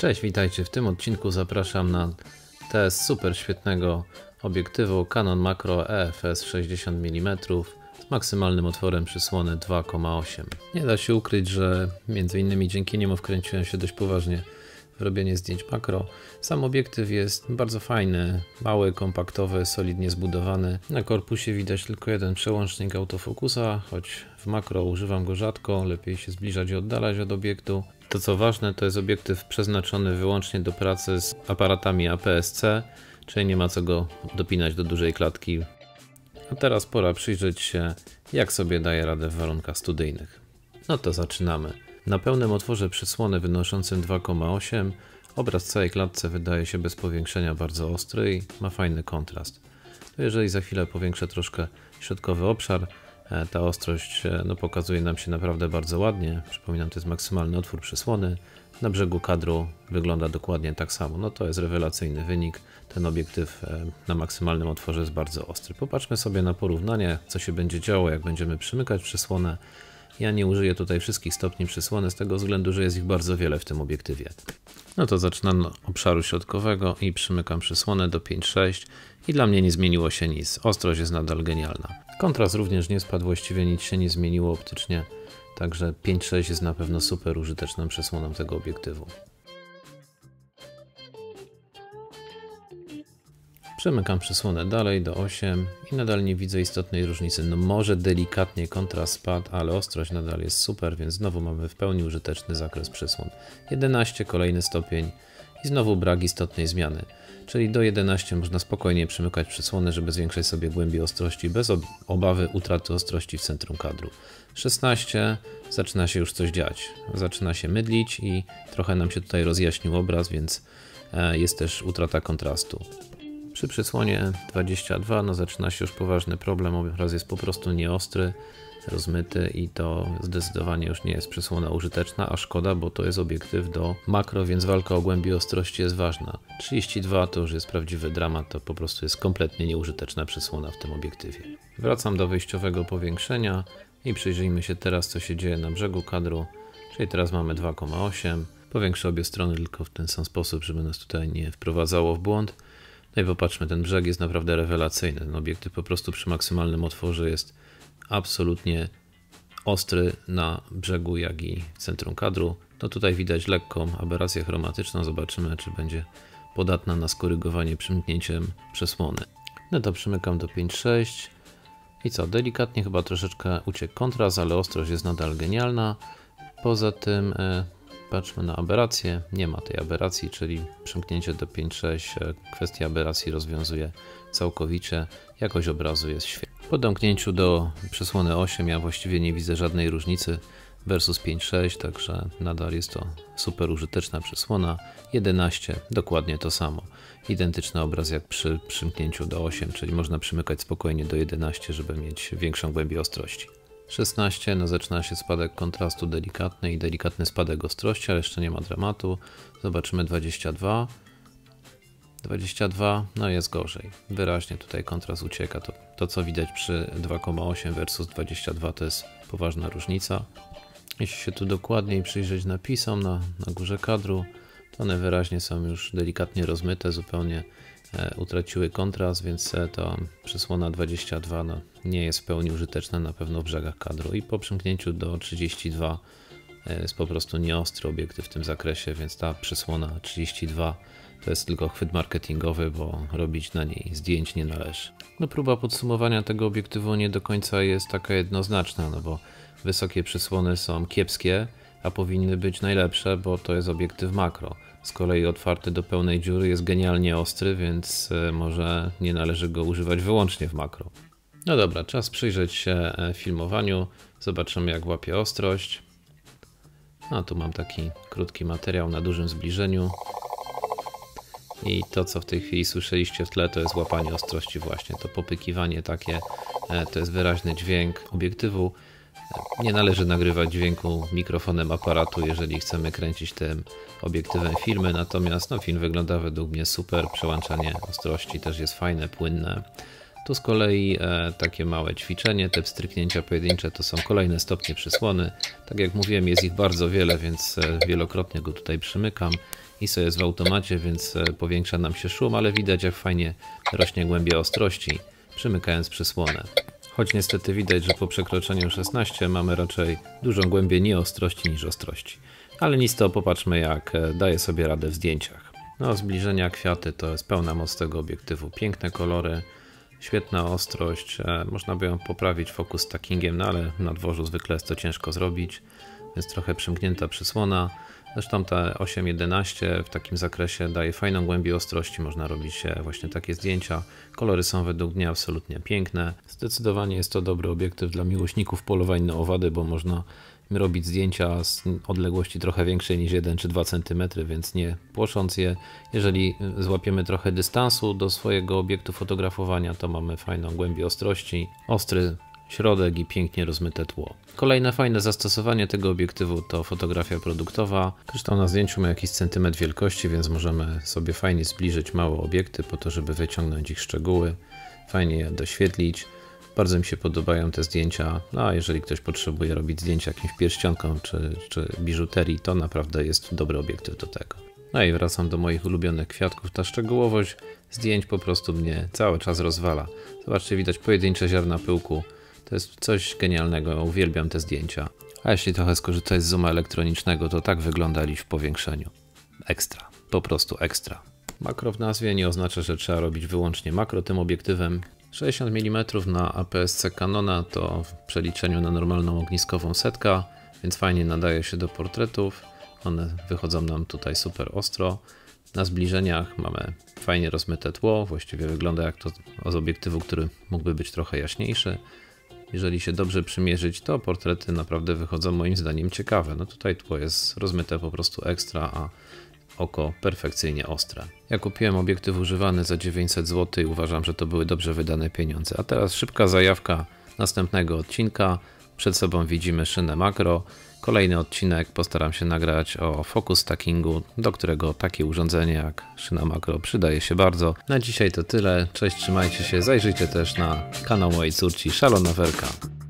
Cześć, witajcie. W tym odcinku zapraszam na test super świetnego obiektywu Canon Makro EFS 60 mm z maksymalnym otworem przysłony 2,8. Nie da się ukryć, że m.in. dzięki niemu wkręciłem się dość poważnie w robienie zdjęć makro. Sam obiektyw jest bardzo fajny, mały, kompaktowy, solidnie zbudowany. Na korpusie widać tylko jeden przełącznik autofokusa, choć w makro używam go rzadko, lepiej się zbliżać i oddalać od obiektu. To co ważne, to jest obiektyw przeznaczony wyłącznie do pracy z aparatami APS-C, czyli nie ma co go dopinać do dużej klatki. A teraz pora przyjrzeć się, jak sobie daje radę w warunkach studyjnych. No to zaczynamy. Na pełnym otworze przysłony wynoszącym 2,8 obraz w całej klatce wydaje się bez powiększenia bardzo ostry i ma fajny kontrast. To jeżeli za chwilę powiększę troszkę środkowy obszar, ta ostrość pokazuje nam się naprawdę bardzo ładnie. Przypominam, to jest maksymalny otwór przysłony. Na brzegu kadru wygląda dokładnie tak samo. No to jest rewelacyjny wynik. Ten obiektyw na maksymalnym otworze jest bardzo ostry. Popatrzmy sobie na porównanie, co się będzie działo, jak będziemy przymykać przysłonę. Ja nie użyję tutaj wszystkich stopni przysłony z tego względu, że jest ich bardzo wiele w tym obiektywie. No to zaczynam od obszaru środkowego i przymykam przysłonę do 5,6 i dla mnie nie zmieniło się nic. Ostrość jest nadal genialna. Kontrast również nie spadł, właściwie nic się nie zmieniło optycznie, także 5,6 jest na pewno super użyteczną przysłoną tego obiektywu. Przemykam przysłonę dalej do 8 i nadal nie widzę istotnej różnicy. No może delikatnie kontrast spadł, ale ostrość nadal jest super, więc znowu mamy w pełni użyteczny zakres przysłon. 11, kolejny stopień i znowu brak istotnej zmiany. Czyli do 11 można spokojnie przymykać przysłony, żeby zwiększać sobie głębię ostrości bez obawy utraty ostrości w centrum kadru. 16, zaczyna się już coś dziać. Zaczyna się mydlić i trochę nam się tutaj rozjaśnił obraz, więc jest też utrata kontrastu. Przy przysłonie 22 zaczyna się już poważny problem, obraz jest po prostu nieostry, rozmyty i to zdecydowanie już nie jest przysłona użyteczna, a szkoda, bo to jest obiektyw do makro, więc walka o głębię ostrości jest ważna. 32 to już jest prawdziwy dramat, to po prostu jest kompletnie nieużyteczna przysłona w tym obiektywie. Wracam do wyjściowego powiększenia i przyjrzyjmy się teraz, co się dzieje na brzegu kadru, czyli teraz mamy 2,8. Powiększę obie strony tylko w ten sam sposób, żeby nas tutaj nie wprowadzało w błąd. No i popatrzmy, ten brzeg jest naprawdę rewelacyjny. Ten obiektyw po prostu przy maksymalnym otworze jest absolutnie ostry na brzegu, jak i w centrum kadru. No tutaj widać lekką aberrację chromatyczną. Zobaczymy, czy będzie podatna na skorygowanie przymknięciem przysłony. No to przymykam do 5,6 i co? Delikatnie chyba troszeczkę uciekł kontrast, ale ostrość jest nadal genialna. Poza tym patrzmy na aberrację, nie ma tej aberracji, czyli przymknięcie do 5,6 kwestię aberracji rozwiązuje całkowicie, jakość obrazu jest świetna. Po domknięciu do przysłony 8 ja właściwie nie widzę żadnej różnicy versus 5,6, także nadal jest to super użyteczna przysłona. 11 dokładnie to samo, identyczny obraz jak przy przymknięciu do 8, czyli można przymykać spokojnie do 11, żeby mieć większą głębię ostrości. 16, zaczyna się spadek kontrastu delikatny i delikatny spadek ostrości, ale jeszcze nie ma dramatu. Zobaczymy 22. 22, jest gorzej. Wyraźnie tutaj kontrast ucieka. To co widać przy 2,8 versus 22 to jest poważna różnica. Jeśli się tu dokładniej przyjrzeć napisom na górze kadru, to one wyraźnie są już delikatnie rozmyte, zupełnie utraciły kontrast, więc ta przysłona 22 nie jest w pełni użyteczna na pewno w brzegach kadru i po przymknięciu do 32 jest po prostu nieostry obiektyw w tym zakresie, więc ta przysłona 32 to jest tylko chwyt marketingowy, bo robić na niej zdjęć nie należy. Próba podsumowania tego obiektywu nie do końca jest taka jednoznaczna, bo wysokie przysłony są kiepskie, a powinny być najlepsze, bo to jest obiektyw makro. Z kolei otwarty do pełnej dziury jest genialnie ostry, więc może nie należy go używać wyłącznie w makro. No dobra, czas przyjrzeć się filmowaniu. Zobaczymy, jak łapie ostrość. Tu mam taki krótki materiał na dużym zbliżeniu. I to, co w tej chwili słyszeliście w tle, to jest łapanie ostrości właśnie. To popykiwanie takie, to jest wyraźny dźwięk obiektywu. Nie należy nagrywać dźwięku mikrofonem aparatu, jeżeli chcemy kręcić tym obiektywem filmy, natomiast film wygląda według mnie super, przełączanie ostrości też jest fajne, płynne. Tu z kolei takie małe ćwiczenie, te pstryknięcia pojedyncze to są kolejne stopnie przysłony. Tak jak mówiłem, jest ich bardzo wiele, więc wielokrotnie go tutaj przymykam ISO jest w automacie, więc powiększa nam się szum, ale widać jak fajnie rośnie głębia ostrości, przymykając przysłonę. Choć niestety widać, że po przekroczeniu 16 mamy raczej dużą głębię nieostrości niż ostrości. Ale nic to popatrzmy jak daje sobie radę w zdjęciach. No, zbliżenia, kwiaty to jest pełna moc tego obiektywu. Piękne kolory, świetna ostrość. Można by ją poprawić focus stackingiem, no ale na dworzu zwykle jest to ciężko zrobić, więc trochę przymknięta przysłona. Zresztą ta 8.11 w takim zakresie daje fajną głębię ostrości, można robić właśnie takie zdjęcia. Kolory są według mnie absolutnie piękne. Zdecydowanie jest to dobry obiektyw dla miłośników polowań na owady, bo można robić zdjęcia z odległości trochę większej niż 1 czy 2 cm, więc nie płosząc je. Jeżeli złapiemy trochę dystansu do swojego obiektu fotografowania, to mamy fajną głębię ostrości, ostry środek i pięknie rozmyte tło. Kolejne fajne zastosowanie tego obiektywu to fotografia produktowa. Zresztą na zdjęciu ma jakiś centymetr wielkości, więc możemy sobie fajnie zbliżyć małe obiekty po to, żeby wyciągnąć ich szczegóły, fajnie je doświetlić. Bardzo mi się podobają te zdjęcia, no a jeżeli ktoś potrzebuje robić zdjęcia jakimś pierścionkom czy biżuterii, to naprawdę jest dobry obiektyw do tego. No i wracam do moich ulubionych kwiatków. Ta szczegółowość zdjęć po prostu mnie cały czas rozwala. Zobaczcie, widać pojedyncze ziarna pyłku. To jest coś genialnego, uwielbiam te zdjęcia. A jeśli trochę skorzystać z zooma elektronicznego, to tak wygląda liść w powiększeniu. Ekstra, po prostu ekstra. Makro w nazwie nie oznacza, że trzeba robić wyłącznie makro tym obiektywem. 60 mm na APS-C Canona to w przeliczeniu na normalną ogniskową setka, więc fajnie nadaje się do portretów. One wychodzą nam tutaj super ostro. Na zbliżeniach mamy fajnie rozmyte tło, właściwie wygląda jak to z obiektywu, który mógłby być trochę jaśniejszy. Jeżeli się dobrze przymierzyć, to portrety naprawdę wychodzą moim zdaniem ciekawe. No tutaj tło jest rozmyte po prostu ekstra, a oko perfekcyjnie ostre. Ja kupiłem obiektyw używany za 900 zł i uważam, że to były dobrze wydane pieniądze. A teraz szybka zajawka następnego odcinka. Przed sobą widzimy szynę makro. Kolejny odcinek postaram się nagrać o focus stackingu, do którego takie urządzenie jak szyna makro przydaje się bardzo. Na dzisiaj to tyle. Cześć, trzymajcie się. Zajrzyjcie też na kanał mojej córci Szalona Werka.